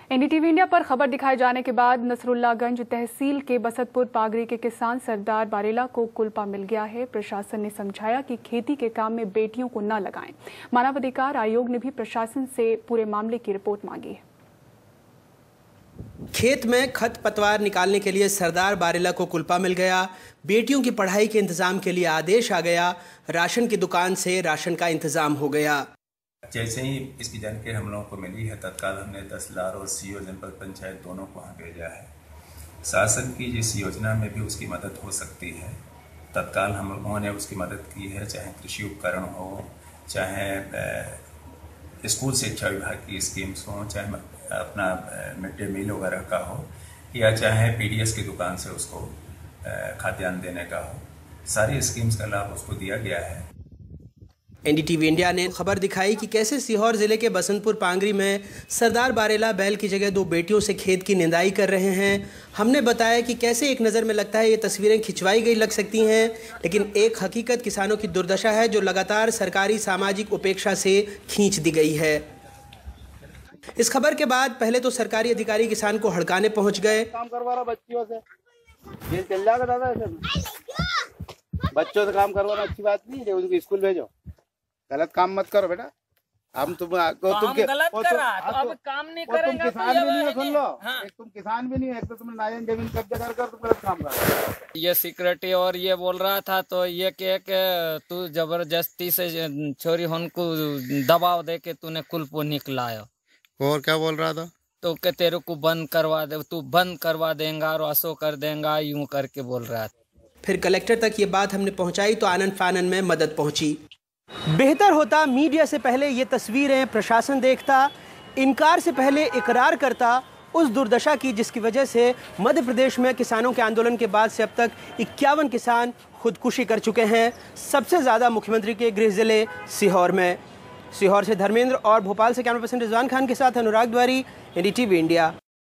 NDTV India पर खबर दिखाए जाने के बाद नसरुल्लागंज तहसील के बसतपुर पागरी के किसान सरदार बारेला को कुलपा मिल गया है। प्रशासन ने समझाया कि खेती के काम में बेटियों को न लगाएं। मानवाधिकार आयोग ने भी प्रशासन से पूरे मामले की रिपोर्ट मांगी है। खेत में खरपतवार निकालने के लिए सरदार बारेला को कुलपा मिल गया। बेटियों की पढ़ाई के इंतजाम के लिए आदेश आ गया। राशन की दुकान से राशन का इंतजाम हो गया। जैसे ही इसकी जानकारी हम लोगों को मिली है, तत्काल हमने तहसीलदार और सीओ जनपद पंचायत दोनों को वहाँ भेजा है। शासन की जिस योजना में भी उसकी मदद हो सकती है, तत्काल हम लोगों ने उसकी मदद की है। चाहे कृषि उपकरण हो, चाहे स्कूल शिक्षा विभाग की स्कीम्स हो, चाहे अपना मिड डे मील वगैरह का हो, या चाहे पीडीएस की दुकान से उसको खाद्यान्न देने का हो, सारी स्कीम्स का लाभ उसको दिया गया है। एनडीटीवी इंडिया ने खबर दिखाई कि कैसे सीहोर जिले के बसंतपुर पांगरी में सरदार बारेला बैल की जगह 2 बेटियों से खेत की निंदाई कर रहे हैं। हमने बताया कि कैसे एक नज़र में लगता है ये तस्वीरें खिंचवाई गई लग सकती हैं, लेकिन एक हकीकत किसानों की दुर्दशा है जो लगातार सरकारी सामाजिक उपेक्षा से खींच दी गई है। इस खबर के बाद पहले तो सरकारी अधिकारी किसान को हड़काने पहुंच गए। काम करवा रहा बच्चियों से, ये चल जाएगा दादा। ऐसे बच्चों से काम करवाना अच्छी बात नहीं है, उनको स्कूल भेजो। गलत काम मत करो बेटा। अब तुम गलत करा तो अब काम नहीं करेंगे। तुम किसान भी नहीं हो, सुन लो। एक तुम किसान भी नहीं हो, एक तो तुमने नाजायज जमीन कब्जा कर तुम गलत काम कर। ये सिक्योरिटी और ये बोल रहा था तो ये के तू जबरदस्ती से छोरी होन को दबाव दे के तूने कुलपो निकलाया। और क्या बोल रहा था? तो के तेरे को बंद करवा दे, तू बंद करवा देगा और असो कर देगा, यूं करके बोल रहा था। फिर कलेक्टर तक ये बात हमने पहुंचाई तो आनन फानन में मदद पहुंची। बेहतर होता मीडिया से पहले ये तस्वीरें प्रशासन देखता, इनकार से पहले इकरार करता उस दुर्दशा की जिसकी वजह से मध्य प्रदेश में किसानों के आंदोलन के बाद से अब तक 51 किसान खुदकुशी कर चुके हैं। सबसे ज़्यादा मुख्यमंत्री के गृह जिले सीहोर में। सीहोर से धर्मेंद्र और भोपाल से कैमरा पर्सन रिजवान खान के साथ अनुराग द्वारी, एनडीटीवी इंडिया।